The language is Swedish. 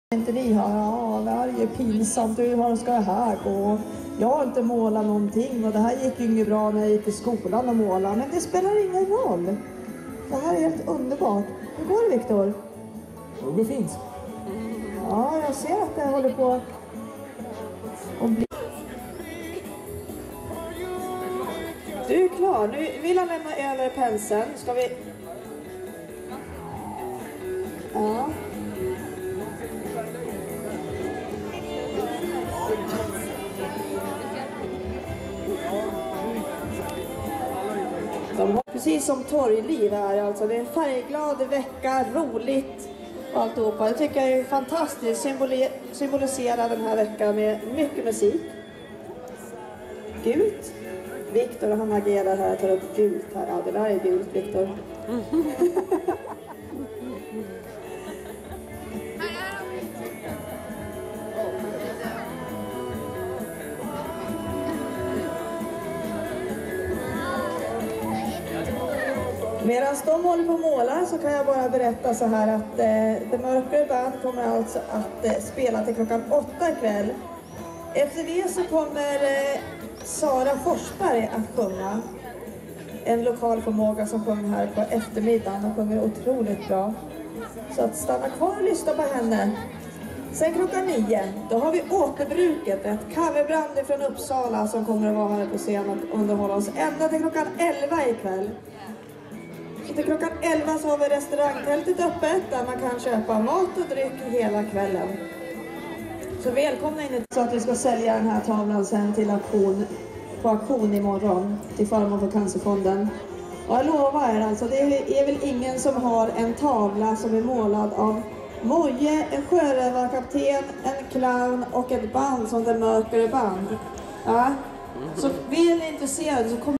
Inte ni har, ja det här är ju pinsamt, hur ska det här gå? Jag har inte målat någonting och det här gick ju inget bra när jag gick till skolan och måla, men det spelar ingen roll. Det här är helt underbart. Hur går det, Viktor? Det går fint. Ja, jag ser att det håller på att bli... Du är klar, nu vill han lämna över penseln. Ska vi... Ja. Precis som torgliv här, alltså det är en färgglad vecka, roligt och alltihopa. Det tycker jag är fantastiskt, symboliserar den här veckan med mycket musik. Gult. Viktor han agerar här, tar upp gult här. Ja, det där är gult, Viktor. Medan de håller på att måla så kan jag bara berätta så här att The Mörkare Band kommer alltså att spela till klockan 8 ikväll. Efter det så kommer Sara Forsberg att sjunga. En lokal förmåga som sjunger här på eftermiddagen. Hon sjunger otroligt bra. Så att stanna kvar och lyssna på henne. Sen klockan 9, då har vi Återbruket, ett coverband från Uppsala som kommer att vara här på scen och underhålla oss ända till klockan 11 ikväll. Så till klockan 11 så har vi restaurangtältet öppet där man kan köpa mat och dryck hela kvällen. Så välkomna in så att vi ska sälja den här tavlan sen till på auktion imorgon till förmån för Cancerfonden. Och jag lovar er alltså, det är väl ingen som har en tavla som är målad av Moje, en sjörövarkapten, en clown och ett band som The Mörkare Band. Ja. Så vill ni intresserade så kommer